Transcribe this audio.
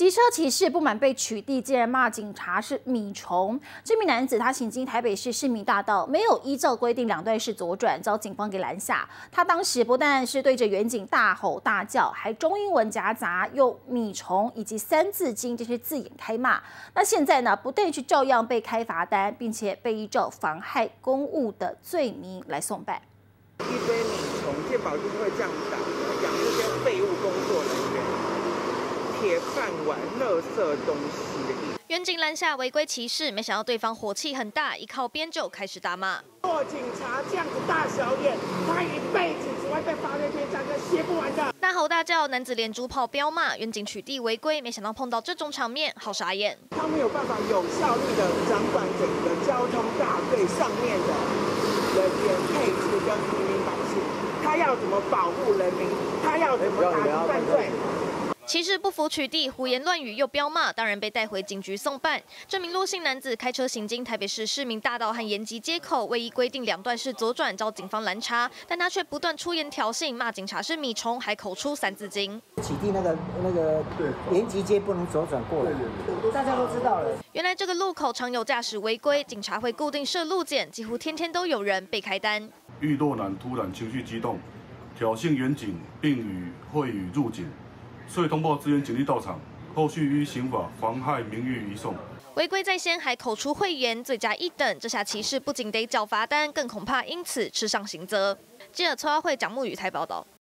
机车骑士不满被取缔，竟然骂警察是米虫。这名男子他行经台北市市民大道，没有依照规定两段式左转，遭警方给拦下。他当时不但是对着远警大吼大叫，还中英文夹杂用米虫以及三字经这些字眼开骂。那现在呢，不但是照样被开罚单，并且被依照妨害公务的罪名来送办。 一堆米虫，健保就是会这样打的，养这些废物工作人员。 铁饭碗、垃圾东西。 远警拦下违规骑士，没想到对方火气很大，一靠边就开始大骂。 做警察这样子大小眼，他一辈子只会被法律边讲个写不完的。 大吼大叫，男子连珠炮飙骂，远警取缔违规，没想到碰到这种场面，好傻眼。 他没有办法有效率的掌管整个交通大队上面的人员配置跟平民百姓，他要怎么保护人民？他要怎么打击犯罪？ 骑士不服取缔，胡言乱语又飙骂，当然被带回警局送办。这名陆姓男子开车行经台北市市民大道和延吉街口，未依规定两段式左转，遭警方拦查，但他却不断出言挑衅，骂警察是米虫，还口出三字经。 取缔那个延吉街不能左转过来，大家都知道了。 原来这个路口常有驾驶违规，警察会固定设路检，几乎天天都有人被开单。 遇若男突然情绪激动，挑衅远警，并会与入警。 所以通报支援警力到场，后续依刑法妨害名誉移送。 违规在先，还口出秽言，罪加一等。这下骑士不仅得缴罚单，更恐怕因此吃上刑责。记者崔耀慧、蒋木宇台报道。